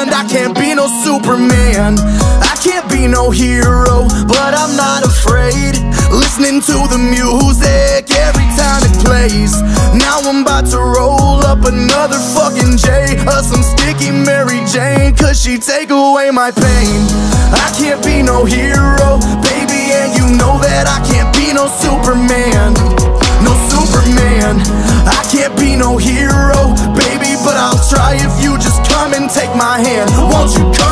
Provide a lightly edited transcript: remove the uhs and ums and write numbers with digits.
hand. I can't be no Superman, I can't be no hero, but I'm not afraid. Listening to the music every time it plays. Now I'm about to roll up another fucking J, some sticky Mary Jane, cause she take away my pain. I can't be no hero, baby, and you know that I can't be no Superman. No Superman, I can't be no hero, baby, but I'll try if you just come and take my hand. Won't you come